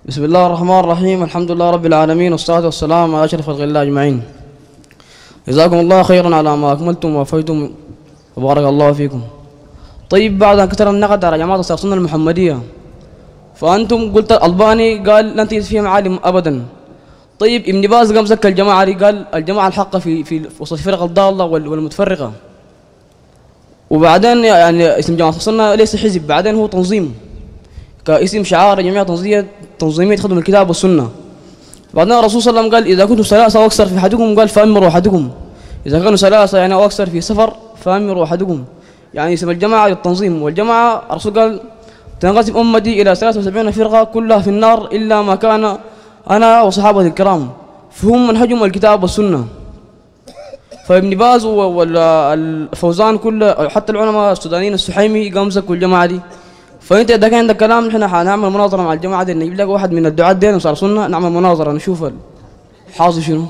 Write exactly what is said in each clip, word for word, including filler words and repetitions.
بسم الله الرحمن الرحيم. الحمد لله رب العالمين، والصلاة والسلام على أشرف خلق الله أجمعين. جزاكم الله خيرا على ما أكملتم ووفيتم وبارك الله فيكم. طيب، بعد أن كثر النقد على جماعة السنة المحمدية، فأنتم قلت الألباني قال لن تجد فيهم عالم أبدا. طيب، ابن باز قام زكى الجماعة دي، قال الجماعة الحقة في في وسط الفرق الضالة والمتفرقة. وبعدين يعني اسم جماعة السنة ليس حزب، بعدين هو تنظيم كاسم شعار جميع تنظيمية تنظيمية تخدم الكتاب والسنة. بعدين الرسول صلى الله عليه وسلم قال إذا كنتم ثلاثة أو أكثر في أحدكم، قال فأمروا أحدكم. إذا كانوا ثلاثة يعني أو أكثر في سفر فأمروا أحدكم، يعني اسم الجماعة للتنظيم. والجماعة الرسول قال تنقسم أمتي إلى ثلاثة وسبعين فرقة كلها في النار إلا ما كان أنا وصحابة الكرام، فهم منهجهم الكتاب والسنة. فابن باز والفوزان كل حتى العلماء السودانيين السحيمي قاموا مسكوا الجماعة دي. فانت اذا كان عندك كلام نحن حنعمل مناظره مع الجماعه دي، نجيب لك واحد من الدعاة دين وصار سنه نعمل مناظره نشوف الحاصل شنو.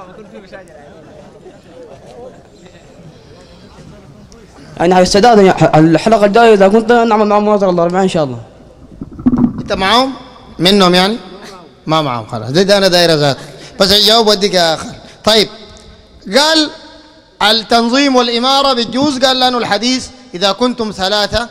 يعني على استعداد الحلقه الجايه اذا كنت نعمل معهم مناظره الاربعاء ان شاء الله. انت معهم منهم يعني؟ ما معهم خلاص، دي انا دايره ذات بس الجواب وديك يا اخي. طيب، قال التنظيم والاماره بتجوز، قال لانه الحديث اذا كنتم ثلاثه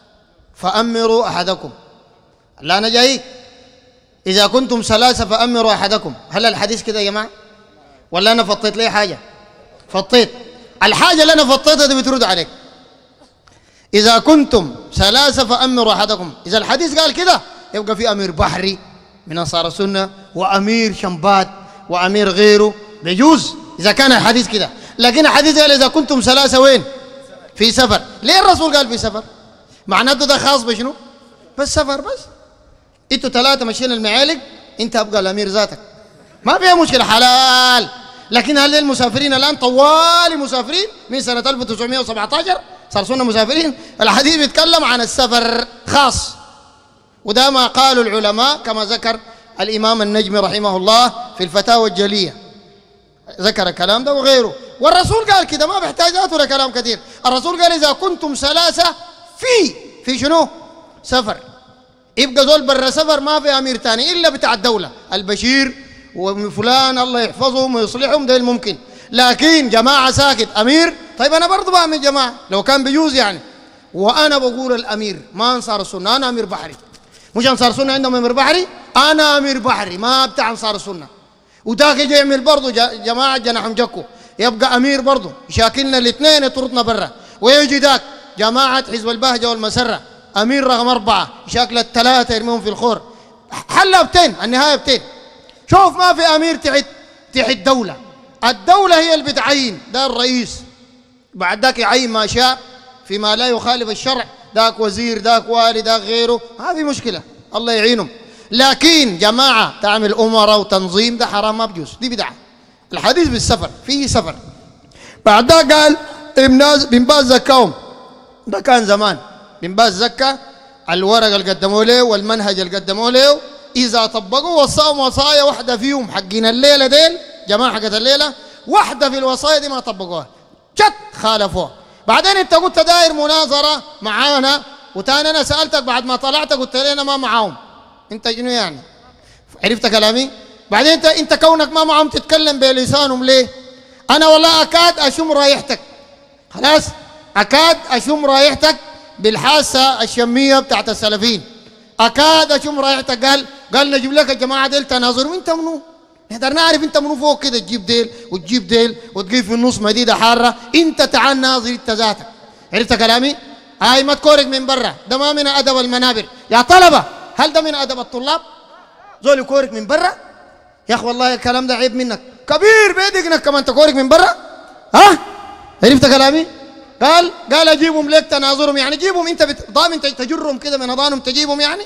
فأمروا أحدكم. لا أنا جاي إذا كنتم ثلاثة فأمروا أحدكم. هل الحديث كده يا جماعة؟ ولا أنا فطيت لي حاجة؟ فطيت الحاجة اللي أنا فطيتها دي بترد عليك. إذا كنتم ثلاثة فأمروا أحدكم، إذا الحديث قال كده يبقى في أمير بحري من أنصار السنة وأمير شمبات وأمير غيره، بيجوز إذا كان الحديث كده. لكن الحديث قال إذا كنتم ثلاثة وين؟ في سفر. ليه الرسول قال في سفر؟ معناته ده خاص بشنو؟ بس سفر بس. انتوا ثلاثة ماشيين المعالق، انت ابقى الامير ذاتك، ما فيها مشكلة، حلال. لكن هل المسافرين الان طوال مسافرين من سنة ألف وتسعمائة وسبعة عشر صار صرنا مسافرين؟ الحديث بيتكلم عن السفر خاص، وده ما قالوا العلماء كما ذكر الامام النجمي رحمه الله في الفتاوى الجلية، ذكر الكلام ده وغيره. والرسول قال كده، ما بيحتاج ذاته لكلام كثير. الرسول قال اذا كنتم ثلاثة في في شنو؟ سفر. يبقى زول برا سفر ما في امير ثاني الا بتاع الدوله، البشير وفلان الله يحفظهم ويصلحهم، ده الممكن. لكن جماعه ساكت امير، طيب انا برضه بعمل جماعه لو كان بيجوز يعني. وانا بقول الامير ما انصار السنه، انا امير بحري، مش انصار السنه عندهم امير بحري، انا امير بحري ما بتاع انصار السنه. وذاك يجي يعمل برضه جماعه جناح مجكو يبقى امير برضه، يشاكلنا الاثنين يطردنا برا. ويجي ذاك جماعة حزب البهجة والمسرة أمير رقم أربعة شكل الثلاثة يرميهم في الخور، حلها بتين، النهاية بتين. شوف ما في أمير تحت تحت دولة، الدولة هي اللي بتعين، ده الرئيس، بعد ذاك يعين ما شاء فيما لا يخالف الشرع، ذاك وزير ذاك والي ذاك غيره، ما في مشكلة الله يعينهم. لكن جماعة تعمل أمراء وتنظيم ده حرام ما بجوز، دي بدعة. الحديث بالسفر، فيه سفر. بعد ذاك قال ابن باز زكاهم، ده كان زمان. بن باز زكى الورق اللي قدموا له والمنهج اللي قدموا له، اذا طبقوا وصاهم وصايا واحده فيهم حقين الليله ديل جماعه حقت الليله، واحده في الوصايا دي ما طبقوها، شت خالفوها. بعدين انت قلت داير مناظره معانا، وتاني انا سالتك بعد ما طلعت قلت لي انا ما معاهم. انت شنو يعني؟ عرفت كلامي؟ بعدين انت انت كونك ما معاهم تتكلم بلسانهم ليه؟ انا والله اكاد اشم رايحتك، خلاص أكاد أشم رايحتك بالحاسة الشمية بتاعت السلفيين، أكاد أشم رايحتك. قال قال نجيب لك الجماعة ديل تناظر، وأنت منو؟ نقدر نعرف أنت منو فوق كده، تجيب ديل وتجيب ديل وتجيب في النص مديدة حارة، أنت تعال ناظر أنت ذاتك. عرفت كلامي؟ هاي ما تكورك من برا، ده ما من أدب المنابر يا طلبة. هل ده من أدب الطلاب؟ زول يكورك من برا؟ يا أخي والله الكلام ده عيب منك كبير، بيدك إنك كمان تكورك من برا؟ ها؟ عرفت كلامي؟ قال قال اجيبهم لك تناظرهم، يعني جيبهم انت ضامن تجرهم كده من اضانهم تجيبهم يعني؟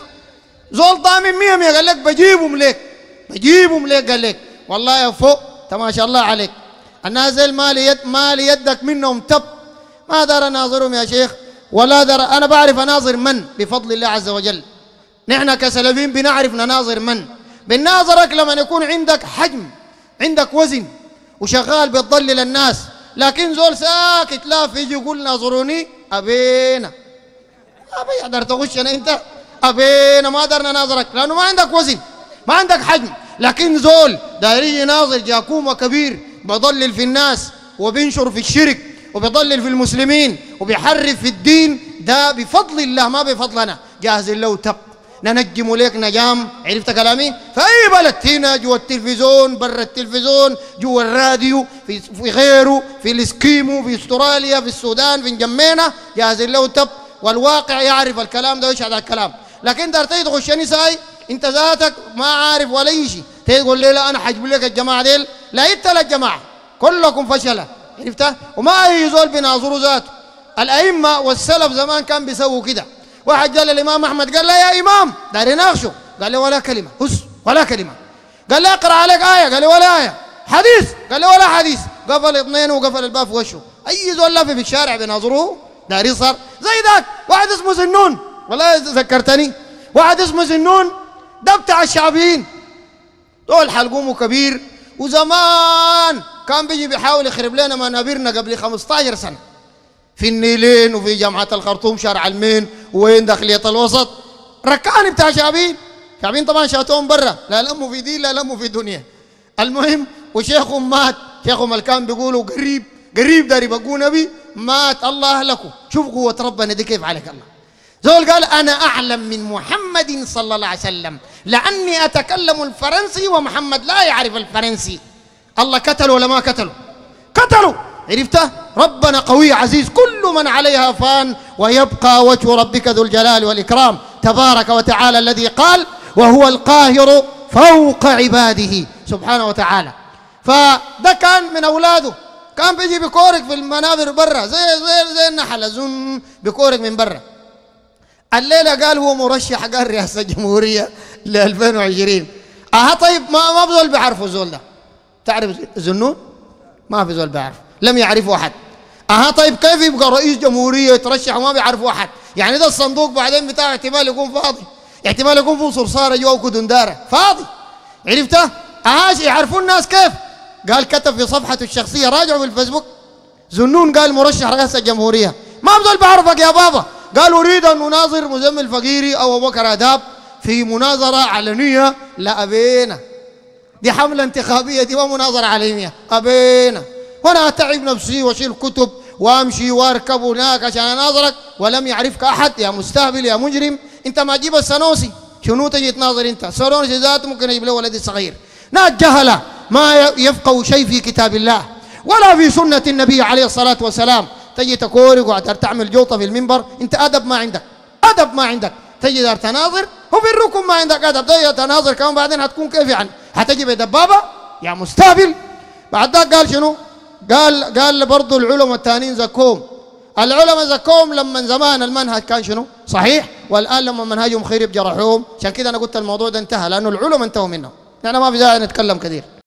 زول ضامن مية مية قال لك بجيبهم لك بجيبهم لك، قال لك والله يا فوق انت ما شاء الله عليك، النازل مالي يد مالي يدك منهم تب، ما دار اناظرهم يا شيخ ولا دار. انا بعرف اناظر من بفضل الله عز وجل. نحن كسلفيين بنعرف نناظر من، بنناظرك لما يكون عندك حجم، عندك وزن وشغال بتضلل الناس. لكن زول ساكت لا يجي يقول ناظروني، ابينا ابي اقدر تغشنا انت؟ ابينا ما قدرنا نناظرك لانه ما عندك وزن. ما عندك حجم. لكن زول دايري يناظر جاكومة كبير بضلل في الناس وبينشر في الشرك وبيضلل في المسلمين وبيحرف في الدين، ده بفضل الله ما بفضلنا. جاهز له تب ننجم لك نجام. عرفت كلامي؟ في أي بلد، هنا جوا التلفزيون، برا التلفزيون، جوا الراديو، في في غيره، في الاسكيمو، في استراليا، في السودان، في جمينا، جاهز له تب. والواقع يعرف الكلام ده ويشهد على الكلام. لكن انت تخشني ساي انت ذاتك ما عارف ولا اي شيء، تقول لي لا انا حجب لك الجماعه ديل، لا انت لا الجماعه كلكم فشله. عرفتها؟ وما اي زول بيناظروا ذاته. الائمه والسلف زمان كان بيسووا كده. واحد قال للامام احمد قال له يا امام دار يناقشه، قال له ولا كلمه، هس ولا كلمه. قال له اقرا عليك ايه، قال له ولا ايه. حديث، قال له ولا حديث. قفل اثنين وقفل الباب في وشه. اي زول لف في الشارع بيناظروه دار يصر زي ذاك. واحد اسمه زنون، والله ذكرتني، واحد اسمه زنون ده بتاع الشعبيين دول حلقومه كبير، وزمان كان بيجي بيحاول يخرب لنا منابرنا قبل خمسة عشر سنه في النيلين وفي جامعه الخرطوم شارع المين وين داخليه الوسط. ركاني بتاع شعبيين، شعبيين طبعا شاتوهم برا، لا لموا في دين لا لموا في دنيا. المهم وشيخهم مات، شيخهم اللي كان بيقولوا قريب قريب داري بقوا نبي مات، الله اهلكه. شوف قوه ربنا دي كيف عليك الله. زول قال انا اعلم من محمد صلى الله عليه وسلم لاني اتكلم الفرنسي ومحمد لا يعرف الفرنسي. الله قتلوا ولا ما قتلوا؟ قتلوا. عرفته؟ ربنا قوي عزيز، كل من عليها فان ويبقى وجه ربك ذو الجلال والاكرام تبارك وتعالى الذي قال وهو القاهر فوق عباده سبحانه وتعالى. فده كان من اولاده، كان بيجي بكورك في المنابر برا زي زي زي النحله زن بكورك من برا. الليله قال هو مرشح قال رئاسه الجمهوريه ل ألفين وعشرين. اها طيب ما ما بزول بيعرفوا الزول ده. تعرف زنون؟ ما في زول بيعرف، لم يعرفه احد. اها طيب كيف يبقى رئيس جمهوريه يترشح وما بيعرفوا احد؟ يعني ده الصندوق بعدين بتاعه احتمال يكون فاضي، احتمال يكون فيه صرصاره جوا وكدنداره فاضي. عرفته؟ اها يعرفوا الناس كيف؟ قال كتب في صفحته الشخصيه، راجعوا في الفيسبوك، زنون قال مرشح رئاسه الجمهوريه. ما بزول بعرفك يا بابا. قال اريد ان اناظر مزمل فقيري او ابو بكر اداب في مناظره علنيه. لا ابينا، دي حمله انتخابيه، دي ما مناظره علنيه، ابينا. وانا اتعب نفسي واشيل كتب وامشي واركب هناك عشان اناظرك ولم يعرفك احد يا مستهبل يا مجرم. انت ما تجيب السنوسي، شنو تجي تناظر انت؟ السنوسي ذاته ممكن يجيب له ولد صغير. ناس جهله ما يفقهوا شيء في كتاب الله ولا في سنه النبي عليه الصلاه والسلام. تجي تكورك وتعمل تعمل جوطه في المنبر، انت ادب ما عندك، ادب ما عندك. تجي دار تناظر وفي الركن ما عندك ادب، تجي تناظر كمان بعدين هتكون كيف يعني؟ هتجي بدبابه يا مستهبل. بعد ذاك قال شنو؟ قال قال برضه العلماء الثانيين زكوهم. العلماء زكوهم لما زمان المنهج كان شنو؟ صحيح، والان لما منهجهم خرب جرحوهم. عشان كده انا قلت الموضوع ده انتهى لانه العلماء انتهوا منه، يعني ما في داعي نتكلم كثير.